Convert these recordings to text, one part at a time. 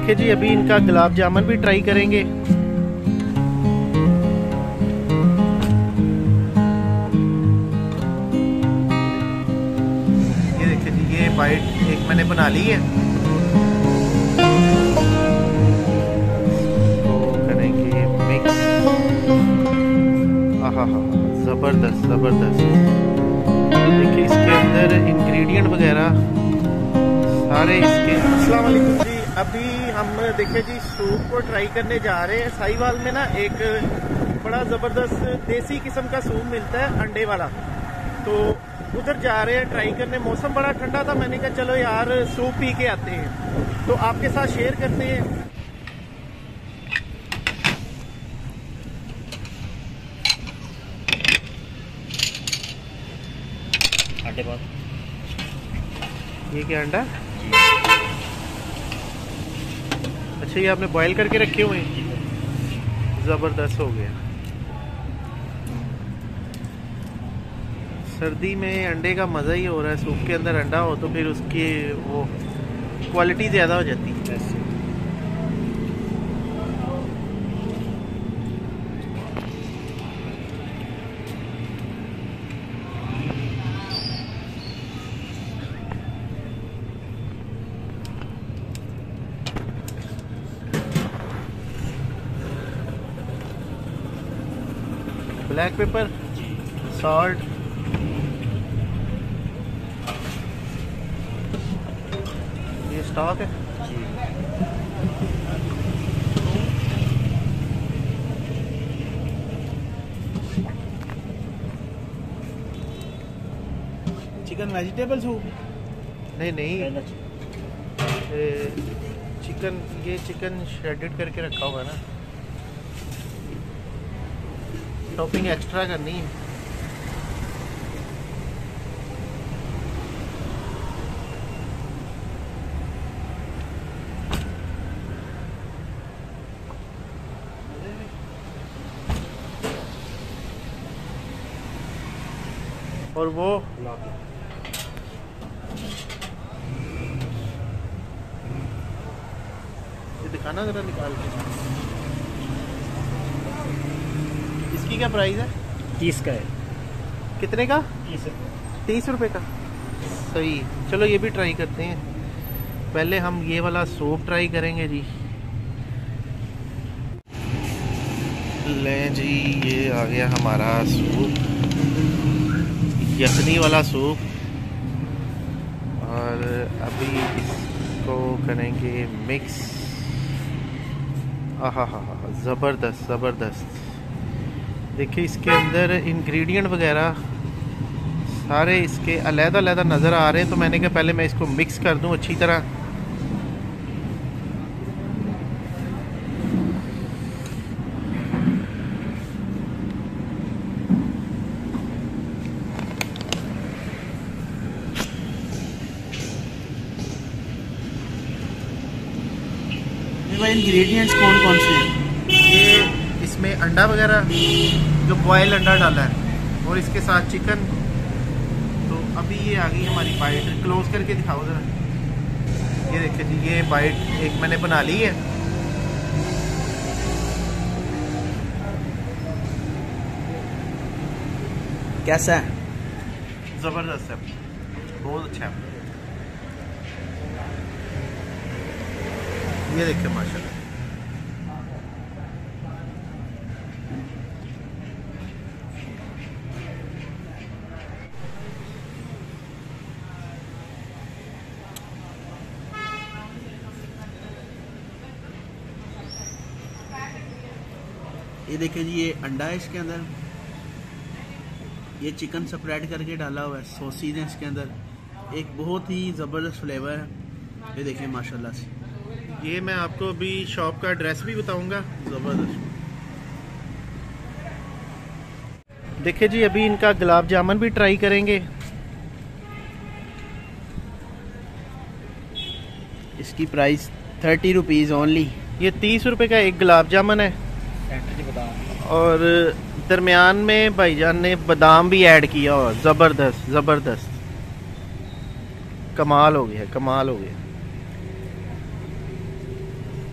देखिए जी, अभी इनका गुलाब जामुन भी ट्राई करेंगे। ये देखिए जी, ये बाइट एक मैंने बना ली है। तो करेंगे मिक्स। आहा हा, जबरदस्त जबरदस्त। देखिए इसके अंदर इंग्रेडिएंट वगैरह सारे इसके। अस्सलाम वालेकुम जी, अभी हम देखिए जी सूप को ट्राई करने जा रहे हैं। साहिवाल में ना एक बड़ा ज़बरदस्त देसी किस्म का सूप मिलता है अंडे वाला, तो उधर जा रहे हैं ट्राई करने। मौसम बड़ा ठंडा था, मैंने कहा चलो यार सूप पी के आते हैं, तो आपके साथ शेयर करते हैं। अंडे बहुत। ये क्या अंडा? अच्छा, ये आपने बॉईल करके रखे हुए हैं। ज़बरदस्त हो गया। सर्दी में अंडे का मज़ा ही हो रहा है। सूप के अंदर अंडा हो तो फिर उसकी वो क्वालिटी ज़्यादा हो जाती है। ब्लैक पेपर, सॉल्ट, ये स्टॉक है। Chicken vegetable soup? नहीं नहीं, चिकन, ये चिकन श्रेडेड करके रखा हुआ है ना। टॉपिंग एक्स्ट्रा करनी है। और वो ये दिखाना जरा निकाल के। इसकी क्या प्राइस है? 30 का है। कितने का? 30 रुपये। 30 रुपये का। सही, चलो ये भी ट्राई करते हैं। पहले हम ये वाला सूप ट्राई करेंगे जी। लें जी, ये आ गया हमारा सूप, यखनी वाला सूप। और अभी इसको करेंगे मिक्स। आहा हा हा, ज़बरदस्त ज़बरदस्त। देखिए इसके अंदर इंग्रेडिएंट वगैरह सारे इसके अलग-अलग नज़र आ रहे हैं, तो मैंने कहा पहले मैं इसको मिक्स कर दूं अच्छी तरह। इंग्रेडिएंट्स कौन कौन से हैं? ये इसमें अंडा वगैरह, जो बॉयल अंडा डाला है, और इसके साथ चिकन। तो अभी ये आ गई हमारी बाइट। क्लोज करके दिखाओ ज़रा। ये देखिए जी, ये बाइट एक मैंने बना ली है। कैसा है? ज़बरदस्त है, बहुत अच्छा है। ये देखिए माशाल्लाह। ये देखिए जी, ये अंडा है इसके अंदर, ये चिकन स्प्रेड करके डाला हुआ है, सॉसेज है इसके अंदर, एक बहुत ही ज़बरदस्त फ्लेवर है। ये देखिए माशाल्लाह से। ये मैं आपको अभी शॉप का एड्रेस भी बताऊंगा। ज़बरदस्त। देखिए जी, अभी इनका गुलाब जामुन भी ट्राई करेंगे। इसकी प्राइस 30 रुपीज़ ओनली। ये 30 रुपये का एक गुलाब जामुन है। और दरमियान में भाईजान ने बादाम भी ऐड किया हुआ। ज़बरदस्त ज़बरदस्त, कमाल हो गया, कमाल हो गया।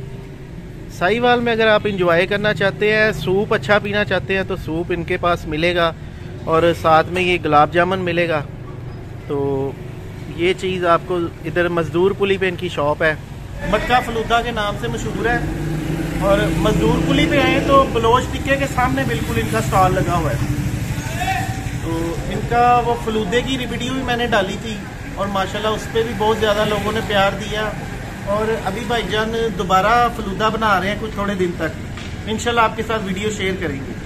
साहिवाल में अगर आप इंजॉय करना चाहते हैं, सूप अच्छा पीना चाहते हैं तो सूप इनके पास मिलेगा और साथ में ये गुलाब जामुन मिलेगा। तो ये चीज़ आपको इधर मजदूर पुली पे इनकी शॉप है, मक्का फलूदा के नाम से मशहूर है। और मजदूर पुली पे आए तो बलोच टिक्के के सामने बिल्कुल इनका स्टॉल लगा हुआ है। तो इनका वो फलूदे की वीडियो भी मैंने डाली थी और माशाल्लाह उस पर भी बहुत ज़्यादा लोगों ने प्यार दिया। और अभी भाईजान दोबारा फलूदा बना रहे हैं कुछ थोड़े दिन तक, इंशाल्लाह आपके साथ वीडियो शेयर करेंगे।